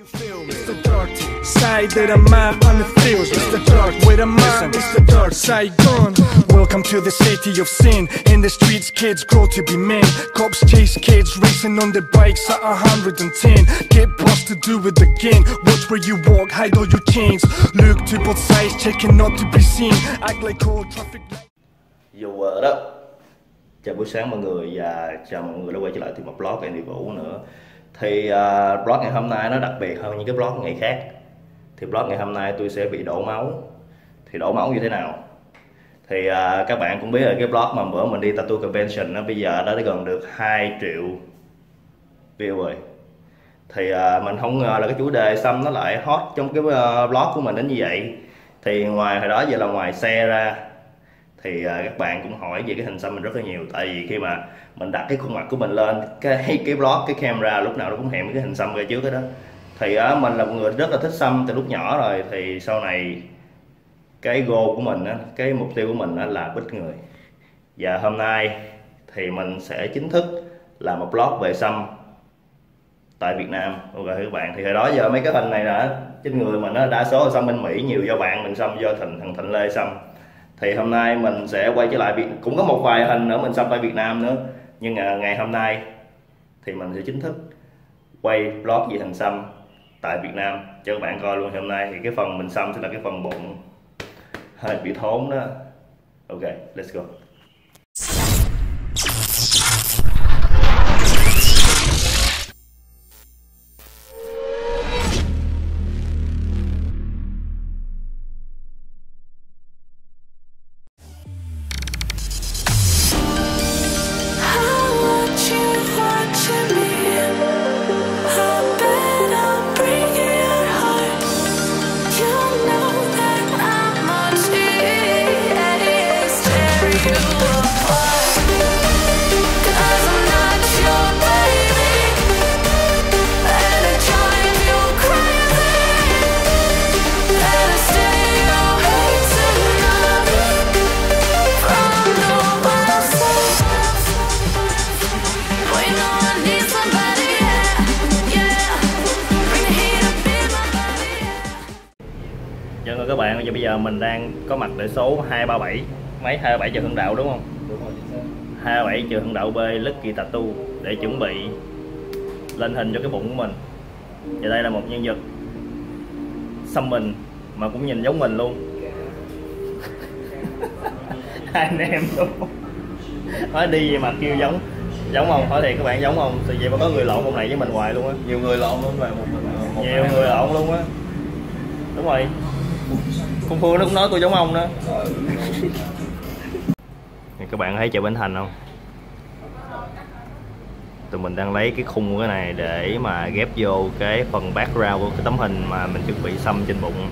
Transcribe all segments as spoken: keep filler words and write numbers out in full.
It's the dirty side of the man on the field. It's the dirt with a man. It's the dirt Saigon. Welcome to the city of sin. In the streets, kids grow to be men. Cops chase kids racing on their bikes at one hundred ten. Get boss to do it again. Watch where you walk, hide all your chains. Look to both sides, checking not to be seen. Act like all traffic lights. Dù đó. Chào buổi sáng mọi người và chào mọi người đã quay trở lại tìm một vlog Andy Vũ nữa. Thì uh, vlog ngày hôm nay nó đặc biệt hơn những cái vlog ngày khác. Thì vlog ngày hôm nay tôi sẽ bị đổ máu. Thì đổ máu như thế nào? Thì uh, các bạn cũng biết rồi, cái vlog mà bữa mình đi Tattoo Convention nó bây giờ đã gần được hai triệu view rồi. Thì uh, mình không ngờ là cái chủ đề xăm nó lại hot trong cái uh, vlog của mình đến như vậy. Thì ngoài hồi đó giờ là ngoài xe ra thì uh, các bạn cũng hỏi về cái hình xăm mình rất là nhiều. Tại vì khi mà mình đặt cái khuôn mặt của mình lên cái cái vlog, cái camera lúc nào nó cũng hẹn cái hình xăm ra trước đó, đó. Thì uh, mình là một người rất là thích xăm từ lúc nhỏ rồi. Thì sau này cái goal của mình á, cái mục tiêu của mình á là bích người. Và hôm nay thì mình sẽ chính thức làm một vlog về xăm tại Việt Nam. Ok các bạn, thì hồi đó giờ mấy cái hình này là trên người mình á, đa số là xăm bên Mỹ, nhiều do bạn mình xăm, do thằng thằng Thịnh Lê xăm. Thì hôm nay mình sẽ quay trở lại Việt, cũng có một vài hình nữa mình xăm tại Việt Nam nữa. Nhưng ngày hôm nay thì mình sẽ chính thức quay vlog về hình xăm tại Việt Nam cho các bạn coi luôn. Hôm nay thì cái phần mình xăm sẽ là cái phần bụng hơi bị thốn đó. Ok, let's go. Chào các bạn, bây giờ mình đang có mặt tại số hai ba bảy, mấy hai ba bảy Trần Hưng Đạo đúng không? Đúng rồi, hai ba bảy Trần Hưng Đạo B Lucky Tattoo để chuẩn bị lên hình cho cái bụng của mình. Và đây là một nhân vật xăm mình mà cũng nhìn giống mình luôn. Hai anh em luôn. Nói đi vậy mà kêu giống, giống không? Hỏi thiệt các bạn giống không? Thì vậy mà có người lộn ông này với mình hoài luôn á. Nhiều người lộn luôn mà một mình. Nhiều người lộn luôn á. Đúng rồi. Phương Phương nó cũng nói tôi giống ông đó. Các bạn thấy chợ Bến Thành không? Tụi mình đang lấy cái khung của cái này để mà ghép vô cái phần background của cái tấm hình mà mình chuẩn bị xăm trên bụng.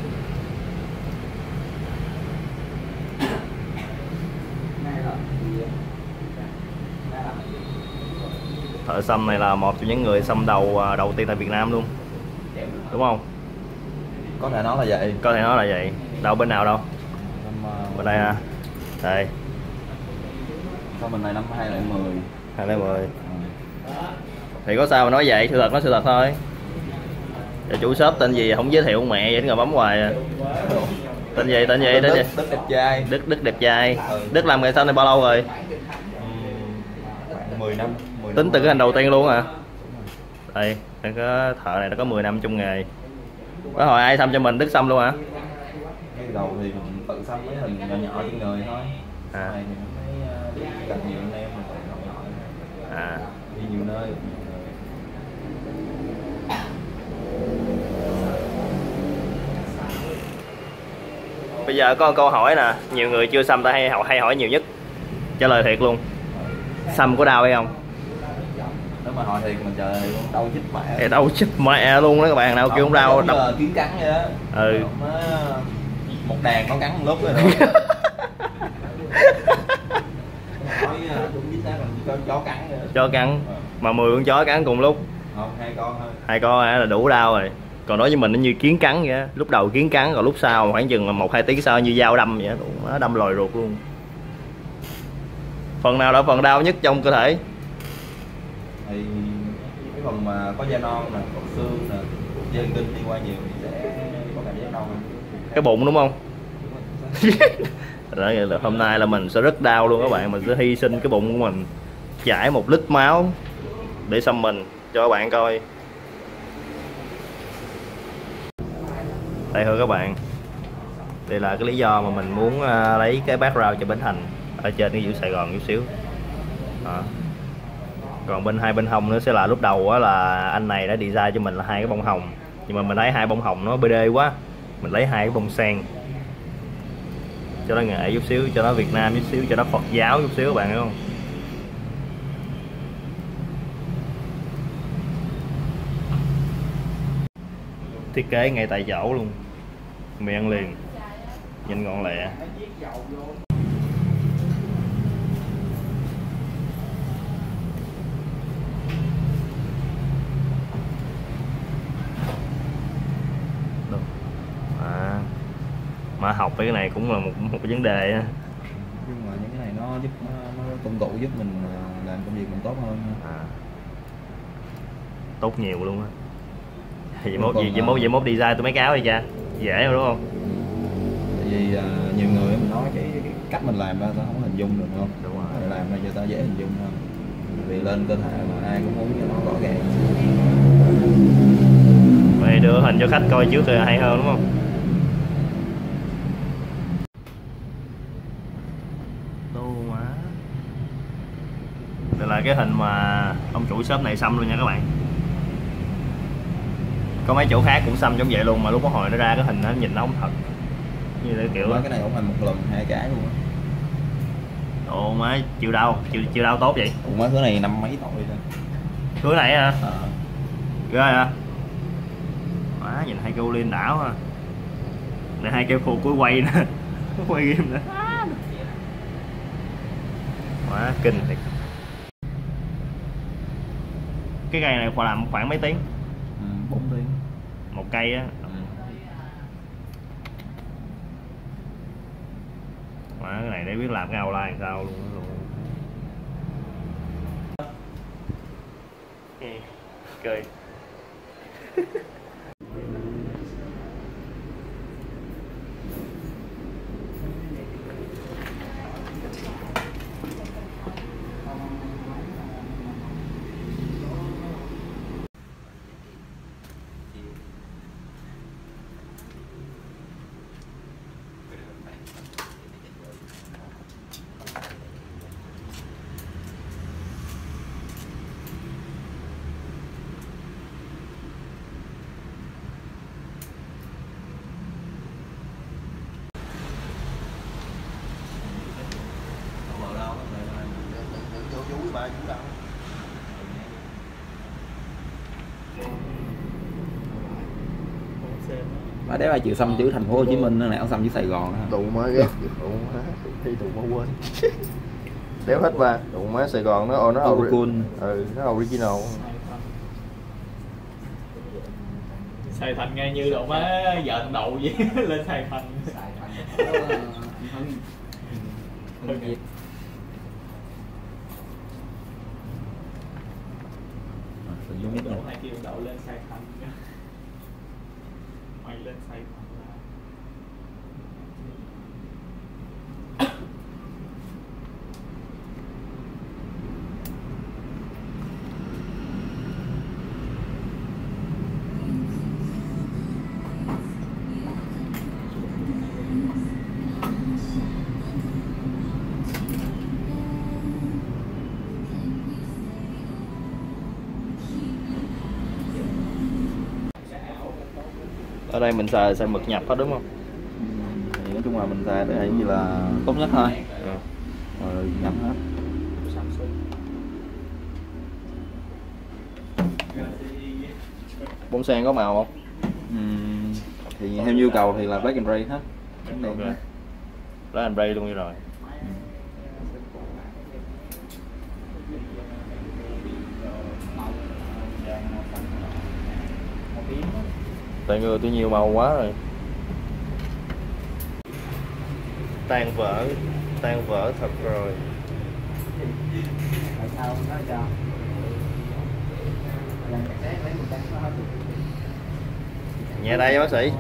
Thợ xăm này là một trong những người xăm đầu đầu tiên tại Việt Nam luôn, đúng không? Có thể nói là vậy. Có thể nói là vậy. Đâu bên nào đâu? Năm, uh, bên đây à. Đây. Sau mình này năm hai nghìn mười. hai nghìn mười. Ừ. Thì có sao mà nói vậy, sự thật nói sự thật thôi. Và chủ shop tên gì không giới thiệu mẹ vậy, ngồi bấm hoài à. Tên gì, tên gì, tên gì? Đức đẹp trai. Đức Đức đẹp trai. Ừ. Đức làm nghề xăm này bao lâu rồi? Khoảng mười năm. mười Tính năm từ cái hình đầu tiên luôn à? Đây, cái thợ này nó có mười năm trong nghề. Có hỏi ai xăm cho mình? Đức xăm luôn hả? Cái đầu thì mình tự xăm mấy hình nhỏ nhỏ trên người thôi. À. Này thì mình thấy gặp nhiều anh em mình tự học hỏi. À. Đi nhiều nơi. Bây giờ có một câu hỏi nè, nhiều người chưa xăm ta hay hỏi hay hỏi nhiều nhất. Trả lời thiệt luôn. Xăm có đau hay không? Nếu mà hỏi thì mình chờ đau chích mẹ. Đau chích mẹ luôn đó các bạn, nào kêu không đau đau kiến cắn vậy đó. Ừ. Một đàn nó cắn một lúc rồi đó. Nói đúng chính xác là cho chó cắn vậy đó. Chó cắn. Mà mười con chó cắn cùng lúc. Không, hai con thôi. Hai con là đủ đau rồi. Còn đối với mình nó như kiến cắn vậy á, lúc đầu kiến cắn rồi lúc sau khoảng chừng một hai tiếng sau như dao đâm vậy, nó đâm lòi ruột luôn. Phần nào là phần đau nhất trong cơ thể? Thì cái phần mà có da non nè, cột xương nè, chơi kinh đi qua nhiều thì sẽ có cảm giác đau hơn. Cái bụng đúng không? Rồi, hôm nay là mình sẽ rất đau luôn các bạn, mình sẽ hy sinh cái bụng của mình, chảy một lít máu để xăm mình cho các bạn coi. Đây thôi các bạn, đây là cái lý do mà mình muốn lấy cái background cho Bến Thành ở trên cái giữa Sài Gòn chút xíu. Đó. Còn bên hai bên hông nữa sẽ là lúc đầu á là anh này đã design cho mình là hai cái bông hồng, nhưng mà mình thấy hai bông hồng nó bê đê quá, mình lấy hai cái bông sen cho nó nghệ chút xíu, cho nó Việt Nam chút xíu, cho nó Phật giáo chút xíu các bạn hiểu không? Thiết kế ngay tại chỗ luôn, mì ăn liền, nhanh gọn lẹ. À, mà học cái này cũng là một một cái vấn đề á. Nhưng mà những cái này nó giúp nó, nó công cụ giúp mình làm công việc mình tốt hơn. À, tốt nhiều luôn á. Vậy mốt gì vậy mốt vậy mốt design tôi mấy cáo đi cha, dễ mà đúng không? Tại vì uh, nhiều người mình nói cái, cái cách mình làm ra tao không hình dung được không? Đúng rồi. Để làm ra cho tao dễ hình dung hơn. Vì lên cơ thể mà ai cũng muốn cho nó rõ ràng. Mày đưa hình cho khách coi trước thì hay hơn đúng không? Tô má. Đây là cái hình mà ông chủ shop này xăm luôn nha các bạn. Có mấy chỗ khác cũng xăm giống vậy luôn mà lúc có hồi nó ra cái hình nó nhìn nó không thật. Như thế kiểu cái này cũng thành một lần hai cái luôn á. Ồ má, chịu đau, chịu chịu đau tốt vậy. Ủa má thứ này năm mấy tuổi rồi. Thứ này hả? À. Ghê hả? Má nhìn hai kêu liên đảo ha. Này hai kêu khu cuối quay nè. Quay game nữa. Má kinh thiệt. Cái cây này khoa làm khoảng mấy tiếng? Ừ, bốn tiếng. Một cây á. Ừ. Má cái này để biết làm cái outline làm sao luôn luôn. Cười. Mà đấy bà chịu xăm chữ thành phố Hồ Chí Minh nữa này, ông xăm chữ Sài Gòn ha. Đủ má ghét, đủ má, thi đủ má quên. Đéo hết ba, đủ má Sài Gòn nó nó Ori cool. Ừ, nó original. Sài Thành nghe như độ má vợ thằng Đậu vậy. Lên Sài Thành. Sài Thành. Hơn Việt. Đậu hai kêu Đậu lên Sài Thành. Mày lên Sài Thành. Ở đây mình xài xài mực nhập hết đúng không? Thì nói chung là mình xài để như là tốt nhất thôi. Ừ. Rồi nhập hết. Bông sen có màu không? Uhm, thì theo nhu cầu thì là black and gray hết. Ok. Black and gray luôn như rồi. Tại người tôi nhiều màu quá rồi. Tan vỡ, tan vỡ thật rồi. Tại sao nó cho? Lần cái lấy một cái nó hết. Nhà đây bác sĩ.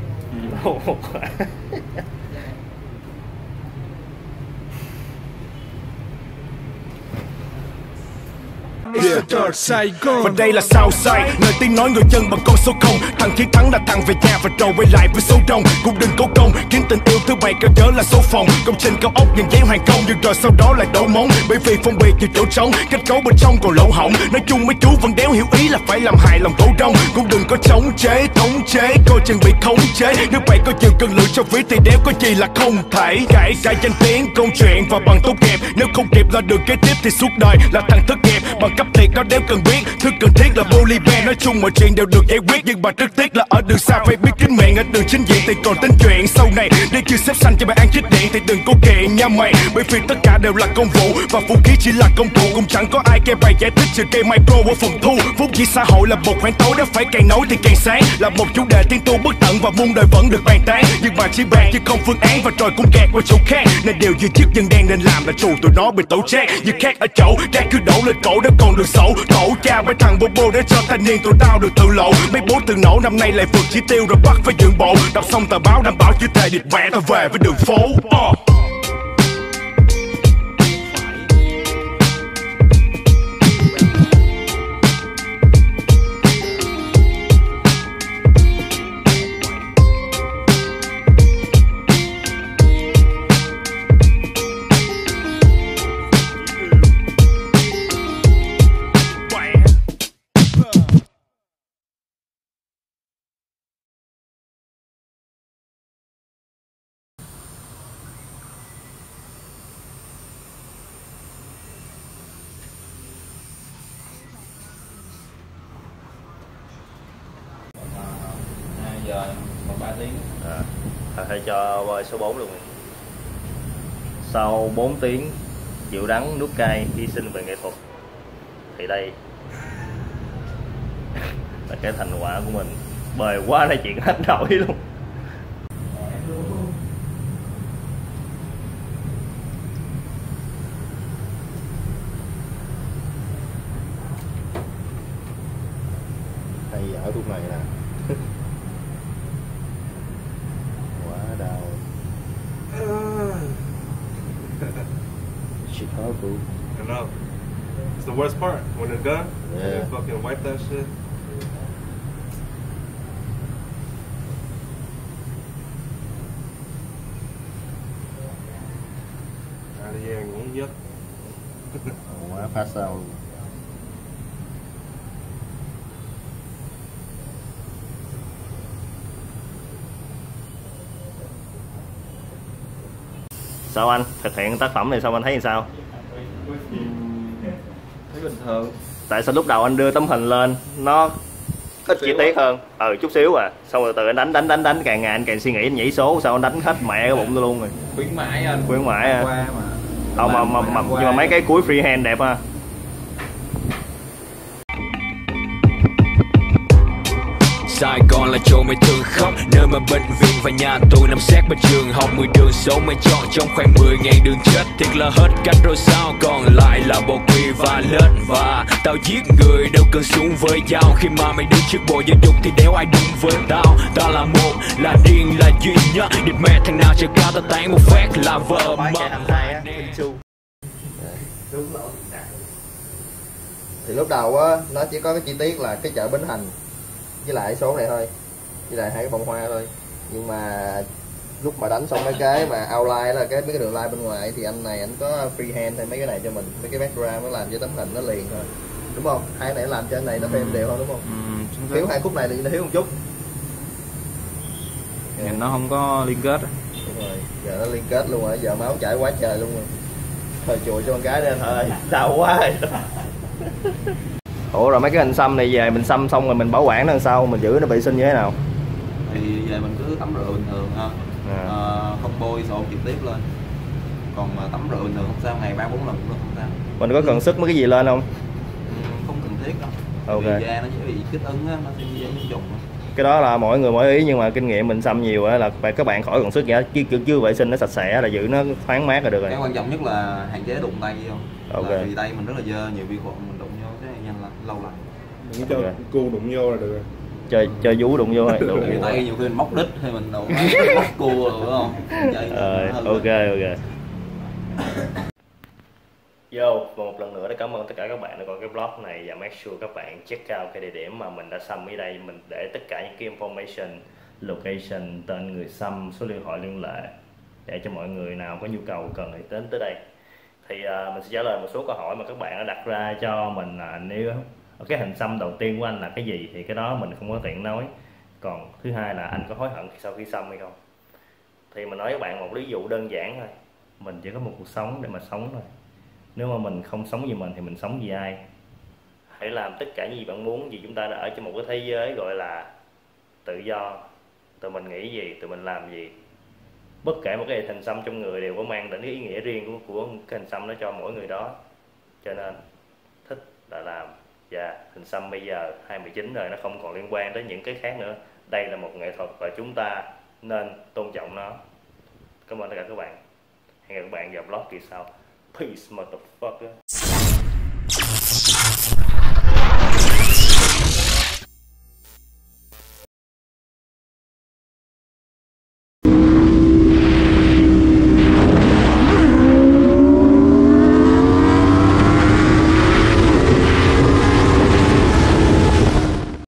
Yeah. Saigon. Và đây là Southside, nơi tiếng nói người dân bằng con số không. Thằng chiến thắng là thằng về nhà và rồi quay lại với số đông. Cũng đừng cố công kiếm tình yêu thứ bảy cao nhớ là số phòng. Công trình cao ốc nhận giấy hoàn công, nhưng rồi sau đó lại đổ móng. Bởi vì phong bì nhiều chỗ trống, kết cấu bên trong còn lỗ hổng. Nói chung mấy chú vẫn đéo hiểu ý là phải làm hài lòng cổ đông. Cũng đừng có chống chế, thống chế, coi chừng bị khống chế. Nếu bạn có nhiều cân lượng trong ví thì đéo có gì là không thể. Kể cả danh tiếng, câu chuyện và bằng tốt nghiệp. Nếu không kịp là đường kế tiếp thì suốt đời là thằng thất nghiệp. Bằng cấp thiệt nó đéo cần biết, thứ cần thiết là polymer. Nói chung mọi chuyện đều được giải quyết, nhưng mà rất tiếc là ở đường xa phải biết kín miệng. Ở đường chính diện thì còn tính chuyện sau này. Nếu chưa xếp xanh cho bạn ăn chích điện thì đừng có kiện nha mày. Bởi vì tất cả đều là công vụ và vũ khí chỉ là công cụ. Cũng chẳng có ai kêu bài giải thích trừ cây micro ở phòng thu. Vốn dĩ xã hội là một khoảng tối, đã phải càng nối thì càng sáng. Là một chủ đề tiên tu bất tận và muôn đời vẫn được bàn tán. Nhưng mà chỉ bàn chứ không phương án và rồi cũng kẹt qua chỗ khác. Nên điều duy nhất dân đen nên làm là trù tụi nó bị tổ chát. Nhưng khác ở chỗ rác cứ đổ lên cổ đã còn được sổ. Tổ cha với thằng bô bô để cho thanh niên tụi tao được tự lộ. Mấy bố tự nổ năm nay lại vượt chỉ tiêu rồi bắt phải dựng bộ. Đọc xong tờ báo đảm bảo chữ thề địt mẹ tao về với đường phố. uh. Giờ còn ba tiếng. À, thầy cho bơi số bốn luôn. Sau bốn tiếng chịu đắng nuốt cay hy sinh về nghệ thuật thì đây là cái thành quả của mình. Bơi quá nói chuyện hết nổi luôn. Thầy ở thuốc này nè. Shit horrible. I know. It's the worst part when it's done. Yeah. And they fucking wipe that shit. Ra đi ăn uống giấc. Quá phát sao luôn. Sao anh thực hiện tác phẩm này xong anh thấy như sao? Thấy bình thường. Tại sao lúc đầu anh đưa tấm hình lên nó ít chi tiết hơn, ừ chút xíu à, xong rồi từ anh đánh đánh đánh đánh càng ngày anh càng suy nghĩ anh nhảy số, sao anh đánh hết mẹ cái bụng tôi luôn rồi. Khuyến mãi anh. Khuyến mãi à. Qua mà. Không mà, mà, mà nhưng mà mấy cái cuối freehand đẹp ha. Sài Gòn là chỗ mày thường khóc, nơi mà bệnh viện và nhà tù nằm sát bên trường học. Mười đường số mày chọn trong khoảng mười ngàn đường chết. Thiệt là hết cách rồi sao, còn lại là bầu quỳ và lết. Và tao giết người đâu cần súng với dao. Khi mà mày đứng trước bộ giáo dục thì đéo ai đúng với tao. Tao là một, là điên, là duy nhất. Địt mẹ thằng nào chờ cao tao tán một phát là vợ mất. Thì lúc đầu á, nó chỉ có cái chi tiết là cái chợ Bến Thành với lại số này thôi, với lại hai cái bông hoa thôi. Nhưng mà lúc mà đánh xong mấy cái mà outline là cái mấy cái đường line bên ngoài thì anh này anh có freehand hay mấy cái này cho mình, mấy cái background nó làm cho tấm hình nó liền thôi, đúng không? Hai cái này làm cho anh này nó thêm đều hơn đúng không? Ừ, thiếu hai khúc này thì nó thiếu một chút. Nhìn nó không có liên kết. Đúng rồi, giờ nó liên kết luôn rồi, giờ máu chảy quá trời luôn rồi. Thôi chùi cho con cái đi anh ơi, đau quá rồi. Ủa rồi mấy cái hình xăm này về mình xăm xong rồi mình bảo quản nó làm sao, mình giữ nó vệ sinh như thế nào? Thì về mình cứ tắm rửa bình thường ha, à. À, không bôi sổ trực tiếp lên. Còn mà tắm rửa bình thường không sao, ngày ba bốn lần cũng được không sao. Mình có cần sức mấy cái gì lên không? Ừ, không cần thiết đâu. Ok. Vì da nó dễ bị kích ứng á, nó sẽ dễ nhiễm trùng. Cái đó là mỗi người mỗi ý, nhưng mà kinh nghiệm mình xăm nhiều á là các bạn khỏi cần sức vậy, chứ, chứ, chứ vệ sinh nó sạch sẽ là giữ nó thoáng mát là được rồi. Cái quan trọng nhất là hạn chế đụng tay vô. Ok. Là vì tay mình rất là dơ, nhiều vi khuẩn mình đụng vô cái nhanh là lâu lành. Đừng cho okay. Cu đụng vô là được rồi. chơi chơi vú đụng vô rồi đụng Người tay nhiều khi mình móc đít hay mình đụng móc cua rồi phải không? Chơi Ờ, hơn ok lên. ok. Yo, và một lần nữa để cảm ơn tất cả các bạn đã coi cái vlog này, và make sure các bạn check out cái địa điểm mà mình đã xăm ở đây. Mình để tất cả những cái information, location, tên người xăm, số điện thoại liên hệ để cho mọi người nào có nhu cầu cần thì đến tới đây. Thì uh, mình sẽ trả lời một số câu hỏi mà các bạn đã đặt ra cho mình, là nếu cái hình xăm đầu tiên của anh là cái gì thì cái đó mình không có tiện nói. Còn thứ hai là anh có hối hận sau khi xăm hay không. Thì mình nói với các bạn một ví dụ đơn giản thôi. Mình chỉ có một cuộc sống để mà sống thôi. Nếu mà mình không sống vì mình thì mình sống vì ai? Hãy làm tất cả những gì bạn muốn, vì chúng ta đã ở trong một cái thế giới gọi là tự do. Tụi mình nghĩ gì, tụi mình làm gì. Bất kể một cái hình xăm trong người đều có mang đến cái ý nghĩa riêng của, của cái hình xăm đó cho mỗi người đó. Cho nên thích là làm. Và hình xăm bây giờ hai mười chín rồi, nó không còn liên quan đến những cái khác nữa. Đây là một nghệ thuật và chúng ta nên tôn trọng nó. Cảm ơn tất cả các bạn. Hẹn gặp các bạn vào vlog kỳ sau. Peace motherfucker.